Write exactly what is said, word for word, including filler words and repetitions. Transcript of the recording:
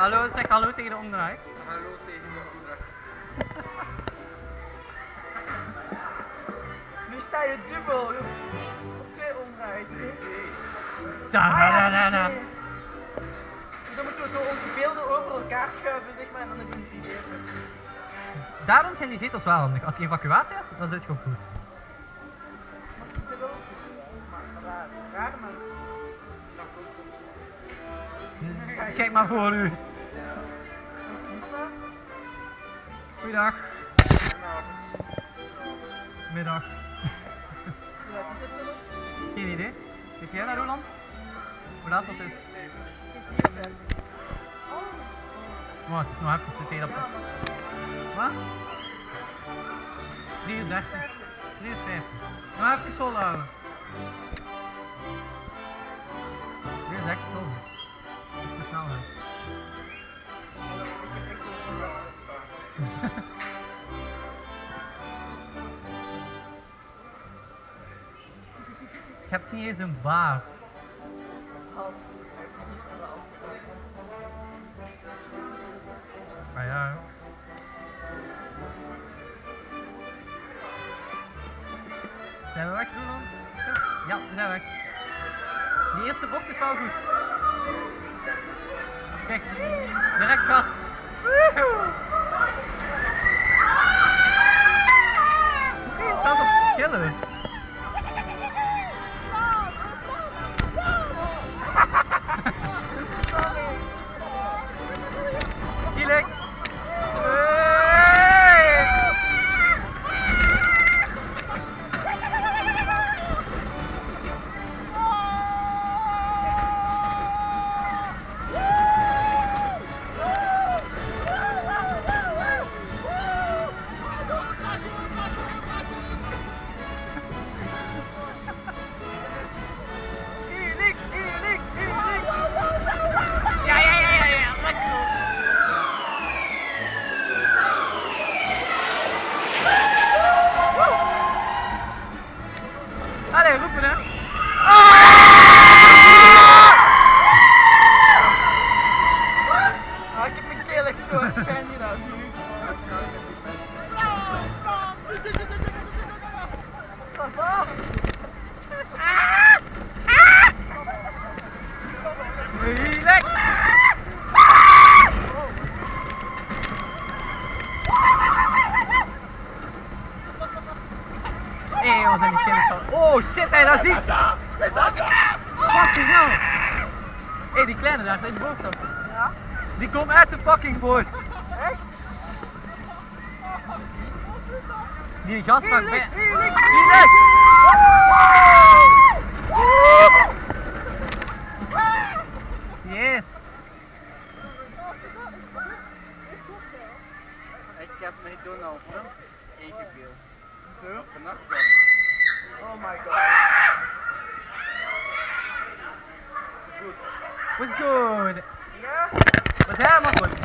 Hallo, zeg hallo tegen de omdraait. Hallo tegen de omdraait. Nu sta je dubbel op twee omdraait. Da, Ah, da, ja, da, da. oké. Dus dan moeten we zo onze beelden over elkaar schuiven, zeg maar, en dan hebben we een idee. Daarom zijn die zetels wel handig. Als je evacuatie hebt, dan zit je ook goed. Dubbel. Maar raar, raar, maar... Kijk maar voor u. Goeiedag. Middag. Ja, is het zo? Geen idee. Kijk jij naar Roland? Hoe laat dat is? Het is drieënvijftig. Oh, het is nog even zitten op. Ja, Wat? drieëndertig. drieënvijftig. Nog even volhouden. Dit is echt zo. Dat is te snel. Hè. Je hebt niet eens een baard. Ah ja. Zijn we weg, Roland? Ja, we zijn weg. Die eerste bocht is wel goed. Kijk, direct gas. Hoe kun je zelfs op gillen? Felix! Allee, roepen hè! Ah, ik heb mijn keel echt zo fijn gedaan nu. Ça va? Relax! Hé hey, jongens, en die kinderen zo. Oh shit, hé, dat zie ik! Fucking hell! Hé, hey, die kleine daar, die boos op. Ja? Die komt uit de fucking boot. Echt? Die gast van Felix, bij... Felix, Felix! Yes! Ik heb mij Donald Trump ingebeeld. Zo? Vannacht dan. Oh my god. What's good? Ja? Wat helemaal goed.